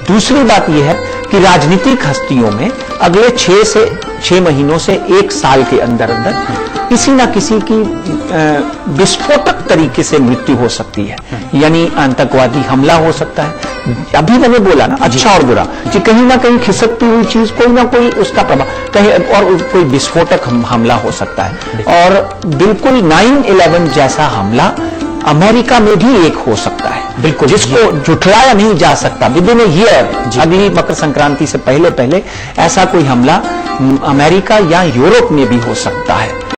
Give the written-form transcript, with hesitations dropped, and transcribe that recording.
दूसरी बात यह है कि राजनीतिक हस्तियों में अगले 6 महीनों से 1 साल के अंदर अंदर किसी ना किसी की विस्फोटक तरीके से मृत्यु हो सकती है, यानी आतंकवादी हमला हो सकता है। अभी मैंने बोला ना, अच्छा और बुरा, कि कहीं ना कहीं खिसकती हुई चीज, कोई ना कोई उसका प्रभाव, कहीं और कोई विस्फोटक हमला हो सकता है। और बिल्कुल 9/11 जैसा हमला अमेरिका में भी एक हो सकता है, बिल्कुल, जिसको जुटलाया नहीं जा सकता। विदिन ए ईयर, अगली मकर संक्रांति से पहले ऐसा कोई हमला अमेरिका या यूरोप में भी हो सकता है।